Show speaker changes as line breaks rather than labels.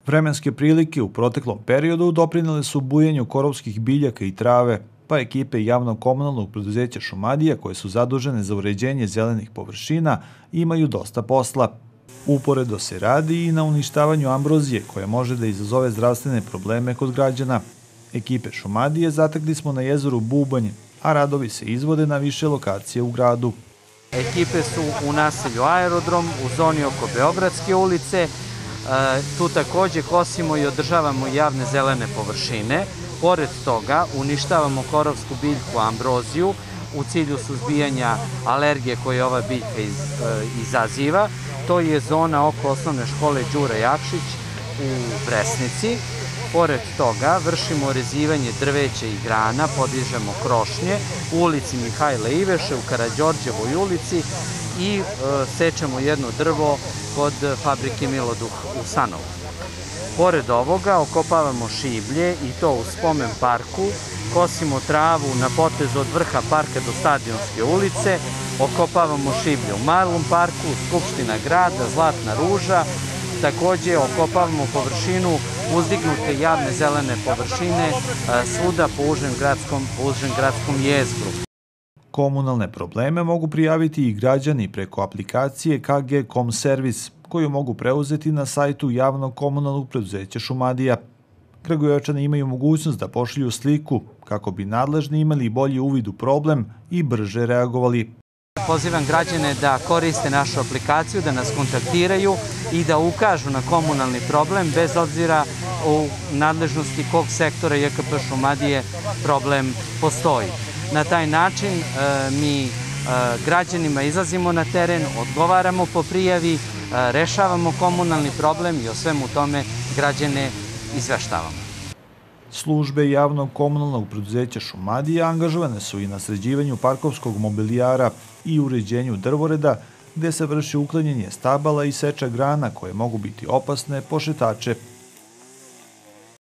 Vremenske prilike u proteklom periodu doprinele su bujenju korovskih biljaka i trave, pa ekipe javnog komunalnog preduzeća Šumadija, koje su zadužene za uređenje zelenih površina, imaju dosta posla. Uporedo se radi i na uništavanju ambrozije, koja može da izazove zdravstvene probleme kod građana. Ekipe Šumadije zatekli smo na jezeru Bubanje, a radovi se izvode na više lokacije u gradu.
Ekipe su u naselju Aerodrom, u zoni oko Beogradske ulice. Tu takođe kosimo i održavamo javne zelene površine. Pored toga uništavamo korovsku biljku ambroziju u cilju suzbijanja alergije koje ova biljka izaziva. To je zona oko osnovne škole Đura Jakšić u Bresnici. Pored toga vršimo rezivanje drveća i grana, podižemo krošnje u ulici Mihajla Iveše, u Karađorđevoj ulici i sečemo jedno drvo kod fabrike Miloduh u Sanovu. Pored ovoga okopavamo šiblje i to u spomen parku, kosimo travu na potezu od vrha parka do Stadionske ulice, okopavamo šiblje u Malom parku, Skupština grada, Zlatna ruža, takođe okopavamo površinu uzdignute javne zelene površine svuda po užem gradskom jezgru.
Komunalne probleme mogu prijaviti i građani preko aplikacije KG Kom servis, koju mogu preuzeti na sajtu javnog komunalnog preduzeća Šumadija. Kragujevčani imaju mogućnost da pošalju sliku kako bi nadležni imali bolji uvid u problem i brže reagovali.
Pozivam građane da koriste našu aplikaciju, da nas kontaktiraju i da ukažu na komunalni problem bez obzira u nadležnosti kog sektora JKP Šumadije problem postoji. Na taj način mi građanima izlazimo na teren, odgovaramo po prijavi, rešavamo komunalni problem i o svemu tome građane izveštavamo.
Službe javnog komunalnog preduzeća Šumadija angažovane su i na sređivanju parkovskog mobilijara i uređenju drvoreda, gde se vrši uklanjanje stabala i seča grana koje mogu biti opasne po šetače.